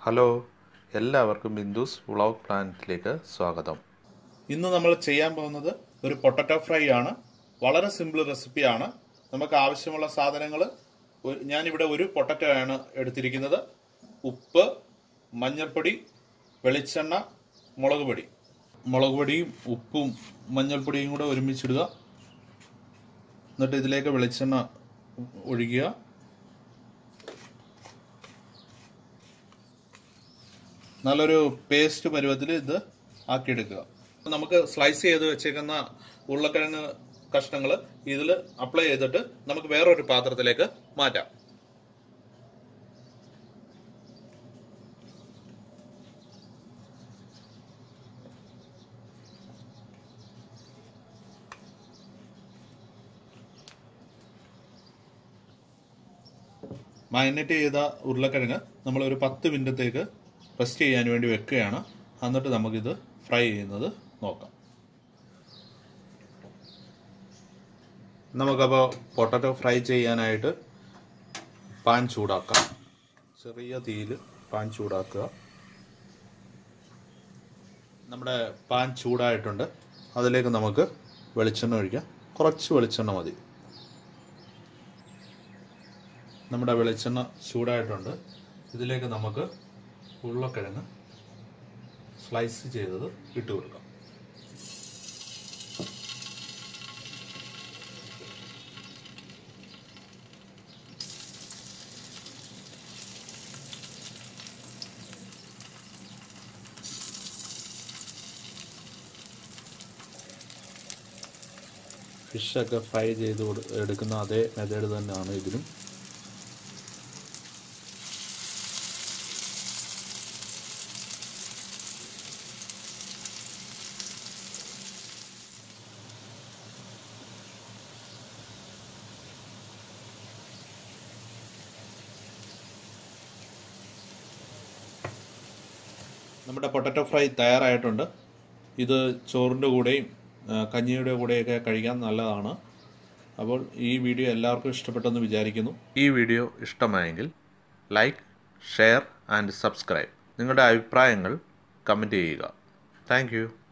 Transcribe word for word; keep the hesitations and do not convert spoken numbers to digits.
Hello, എല്ലാവർക്കും ബിന്ദുസ് vlog പ്ലാനറ്റിലേക്ക് സ്വാഗതം. ഇന്ന് നമ്മൾ ചെയ്യാൻ പോകുന്നത് ഒരു പൊട്ടറ്റോ ഫ്രൈ ആണ്. വളരെ സിമ്പിൾ റെസിപ്പിയാണ്. നമുക്ക് ആവശ്യമുള്ള സാധനങ്ങൾ, ഞാനിവിടെ ഒരു പൊട്ടറ്റോ ആണ് എടുത്തിരിക്കുന്നത്. ഉപ്പ്, മഞ്ഞൾപ്പൊടി, വെളിച്ചെണ്ണ, മുളക് പൊടി. മുളക് പൊടിയും ഉപ്പും മഞ്ഞൾപ്പൊടിയും കൂടെ ഒരുമിച്ചിടുക. എന്നിട്ട് ഇതിലേക്ക് വെളിച്ചെണ്ണ ഒഴിക്കുക. നല്ലൊരു പേസ്റ്റ് പരുവത്തിൽ ഇത് ആക്കിയെടുക്കുക. നമുക്ക് സ്ലൈസ് ചെയ്ത് വെച്ചേക്കുന്ന ഉരുളക്കിഴങ്ങ് കഷ്ണങ്ങൾ ഇതിൽ അപ്ലൈ ചെയ്തിട്ട് നമുക്ക് വേറൊരു പാത്രത്തിലേക്ക് മാറ്റാം. മാരിനേറ്റ് ചെയ്ത ഉരുളക്കിഴങ്ങ് നമ്മൾ ഒരു പത്ത് മിനിറ്റത്തേക്ക് റെസ്റ്റ് ചെയ്യാൻ വേണ്ടി വെക്കുകയാണ്. എന്നിട്ട് നമുക്കിത് ഫ്രൈ ചെയ്യുന്നത് നോക്കാം. നമുക്കപ്പോൾ പൊട്ടറ്റോ ഫ്രൈ ചെയ്യാനായിട്ട് പാൻ ചൂടാക്കാം. ചെറിയ തീയിൽ പാൻ ചൂടാക്കുക. നമ്മുടെ പാൻ ചൂടായിട്ടുണ്ട്. അതിലേക്ക് നമുക്ക് വെളിച്ചെണ്ണ ഒഴിക്കാം. കുറച്ച് വെളിച്ചെണ്ണ മതി. നമ്മുടെ വെളിച്ചെണ്ണ ചൂടായിട്ടുണ്ട്. ഇതിലേക്ക് നമുക്ക് ഉരുളക്കിഴങ്ങ് സ്ലൈസ് ചെയ്തത് ഇട്ട് കൊടുക്കാം. ഫിഷൊക്കെ ഫ്രൈ ചെയ്ത് എടുക്കുന്ന അതേ മെത്തേഡ് തന്നെയാണ് ഇതിലും. നമ്മുടെ പൊട്ടറ്റോ ഫ്രൈ തയ്യാറായിട്ടുണ്ട്. ഇത് ചോറിൻ്റെ കൂടെയും കഞ്ഞിയുടെ കൂടെയൊക്കെ കഴിക്കാൻ നല്ലതാണ്. അപ്പോൾ ഈ വീഡിയോ എല്ലാവർക്കും ഇഷ്ടപ്പെട്ടെന്ന് വിചാരിക്കുന്നു. ഈ വീഡിയോ ഇഷ്ടമായെങ്കിൽ ലൈക്ക്, ഷെയർ ആൻഡ് സബ്സ്ക്രൈബ്. നിങ്ങളുടെ അഭിപ്രായങ്ങൾ കമൻറ്റ് ചെയ്യുക. Thank U.